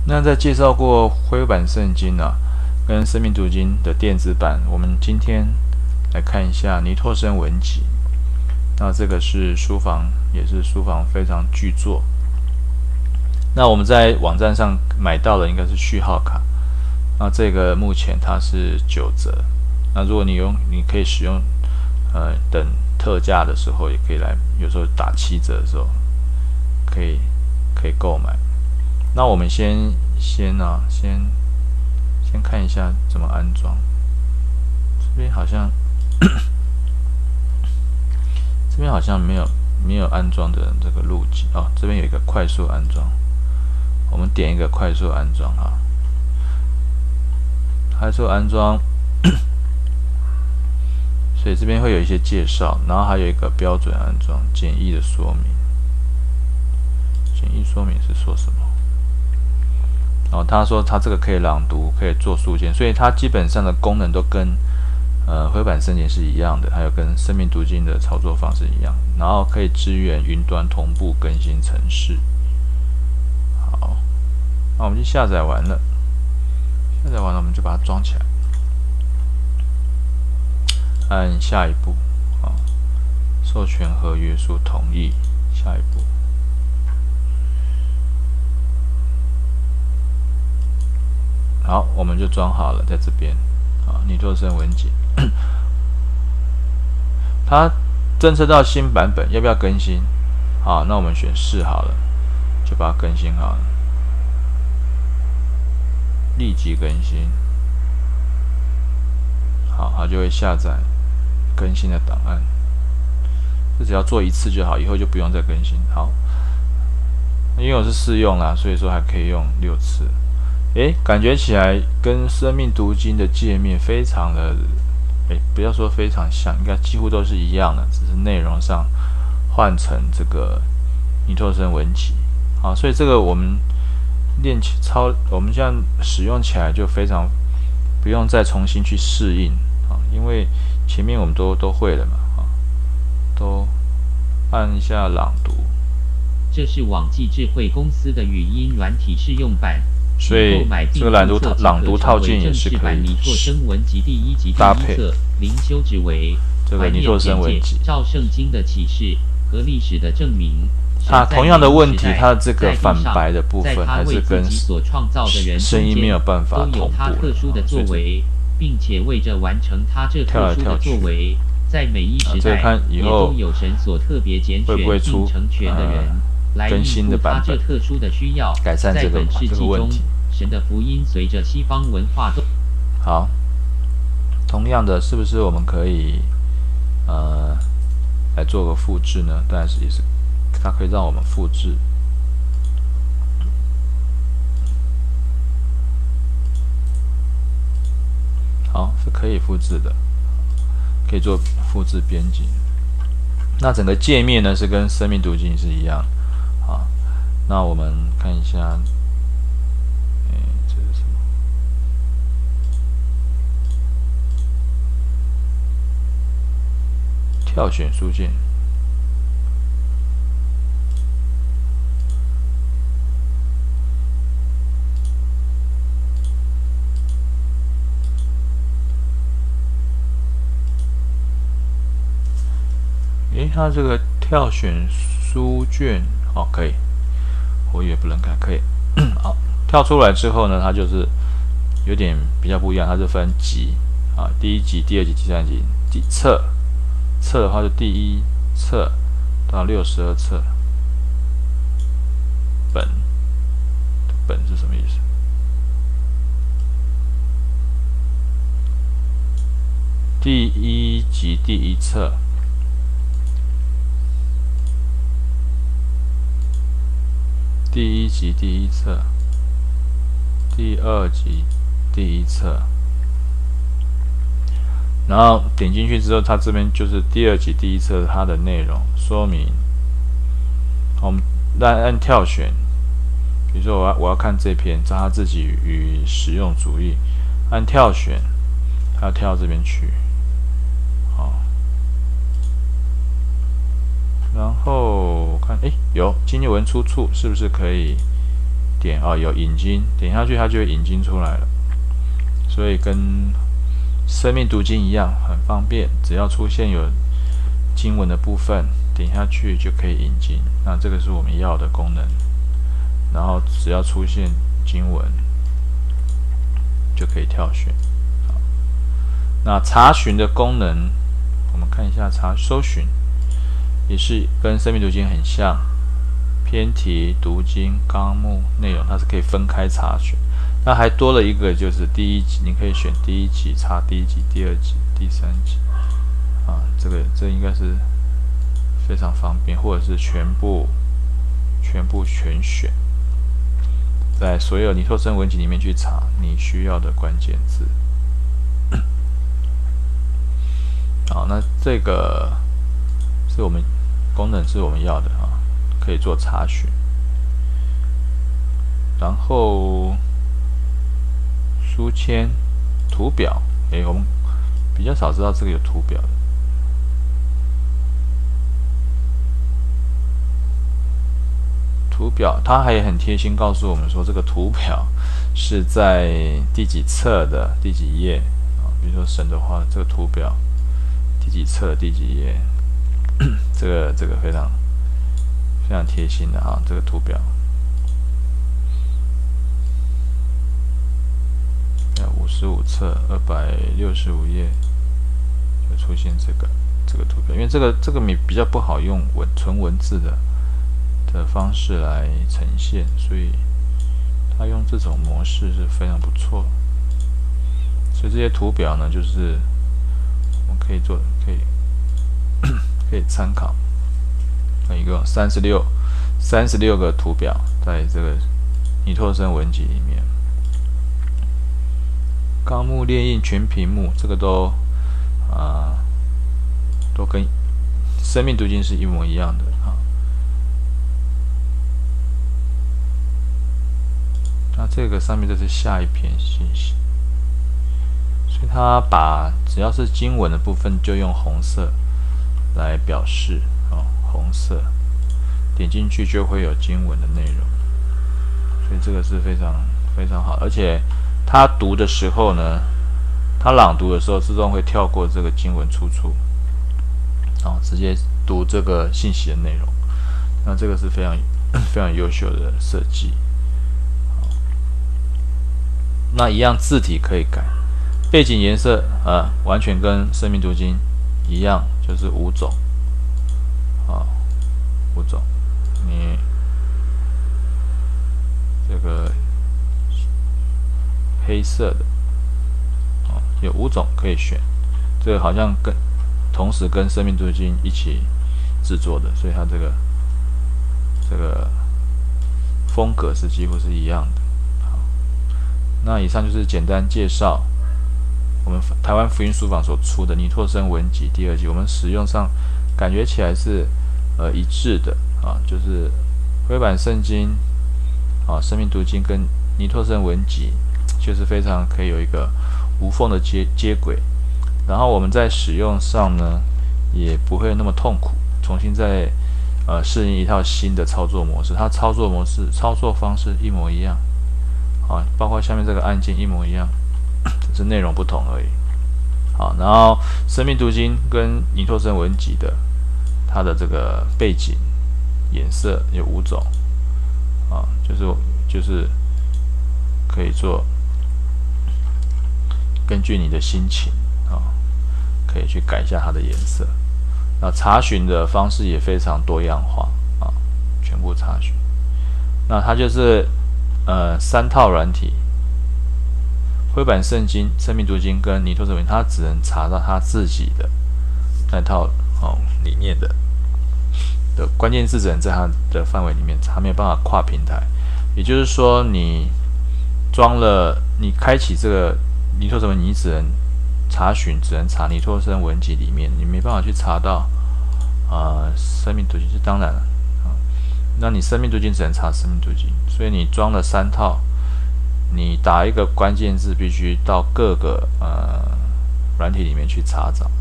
那在介绍过灰板圣经啊，跟生命读经的电子版，我们今天来看一下尼托生文集。那这个是书房，也是书房非常巨作。那我们在网站上买到的应该是序号卡。那这个目前它是9折。那如果你可以使用，等特价的时候也可以来，有时候打7折的时候可以购买。那我们先看一下怎么安装。这边好像没有安装的这个路径哦。这边有一个快速安装，我们点一个快速安装啊。快速安装，所以这边会有一些介绍，然后还有一个标准安装简易的说明。简易说明是说什么？哦，他说他这个可以朗读，可以做书签，所以它基本上的功能都跟灰板圣经是一样的，还有跟生命读经的操作方式一样，然后可以支援云端同步更新程式。好，那我们就下载完了，我们就把它装起来，按下一步，授权合约书同意，下一步。好，我们就装好了，在这边啊，尼托生文集，它侦测到新版本，要不要更新？好，那我们选是好了，就把它更新好了，立即更新。好，它就会下载更新的档案。这只要做1次就好，以后就不用再更新。好，因为我是试用啦，所以说还可以用6次。感觉起来跟生命读经的界面非常的，不要说非常像，应该几乎都是一样的，只是内容上换成这个尼托生文集。好，所以这个我们我们这样使用起来就非常不用再重新去适应啊，因为前面我们都会了嘛，都按一下朗读。 这是网际智慧公司的语音软体试用版。 所以这个朗读套件也是可以搭配。 灵修之为这个尼托生文集， 照圣经的启示和历史的证明。 它同样的问题，它这个反白的部分还是跟声音没有办法同步， 并且为着完成他这特殊的作为，在每一时代也都有神所特别拣选并成全的人。 更新的版本， 特殊的需要， 改善这个问题。 神的福音随着西方文化都好，同样的，是不是我们可以来做个复制呢？当然是也是，它可以让我们复制。好，是可以复制的，可以做复制编辑。那整个界面呢是跟生命读经是一样。好，那我们看一下，这是什么？跳选书件。它这个跳选书卷。好，可以，我以为不能看，可以。好，跳出来之后呢，它就是有点比较不一样，它是分集啊，第1集、第2集、第3集，册的话就第1册到62册。本是什么意思？第1集第1册。第1集第1册，第2集第1册，然后点进去之后，它这边就是第2集第1册它的内容说明。我们按跳选，比如说我要看这篇，找它自己与实用主义，按跳选，它要跳到这边去，好。然后看，有经文出处是不是可以点有引经，点下去它就会引经出来了。所以跟生命读经一样，很方便，只要出现有经文的部分，点下去就可以引经。那这个是我们要的功能。然后只要出现经文，就可以跳选。那查询的功能，我们看一下搜寻，也是跟生命读经很像，篇题、读经、纲目、内容，它是可以分开查询。那还多了一个，就是第一集，你可以选第一集查第一集、第二集、第三集，这应该是非常方便，或者是全部全选，在所有尼托生文集里面去查你需要的关键字。好，那这个是我们功能是我们要的可以做查询。然后书签、图表，我们比较少知道这个有图表的。图表它还很贴心告诉我们说，这个图表是在第几册的第几页比如说神的话，这个图表第几册第几页，这个非常贴心的这个图表。55册265页就出现这个图表，因为这个比较不好用纯文字的方式来呈现，所以它用这种模式是非常不错。所以这些图表呢，就是我们可以参考。一共36个图表在这个尼托生文集里面。纲目列印全屏幕，这个都跟生命读经是一模一样的那这个上面这是下一篇信息，所以它把只要是经文的部分就用红色来表示红色，点进去就会有经文的内容，所以这个是非常好，而且他读的时候呢，他朗读的时候自动会跳过这个经文出处，直接读这个信息的内容。那这个是非常优秀的设计。那一样字体可以改，背景颜色完全跟生命读经一样，就是5种5种。你这个黑色的有5种可以选，这个好像同时跟生命读经一起制作的，所以它这个风格是几乎是一样的。那以上就是简单介绍我们台湾福音书坊所出的尼托生文集第2集，我们使用上感觉起来是一致的就是灰板圣经生命读经跟尼托生文集就是非常可以有一个无缝的接轨，然后我们在使用上呢也不会那么痛苦，重新再适应一套新的操作模式，它操作方式一模一样包括下面这个按键一模一样，只是内容不同而已。好，然后生命读经跟尼托生文集的它的这个背景颜色有5种就是可以做根据你的心情可以去改一下它的颜色。那查询的方式也非常多样化全部查询。那它就是3套软体，灰板圣经、生命读经跟尼托生文集，它只能查到它自己的那套里面的关键字，只能在它的范围里面查，没有办法跨平台。也就是说，你开启这个尼托生文集，你只能查尼托生文集里面，你没办法去查到生命读经，是当然了那你生命读经只能查生命读经，所以你装了3套，你打一个关键字必须到各个软体里面去查找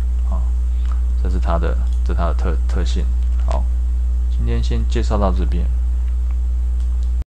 这是它的特性。好，今天先介绍到这边。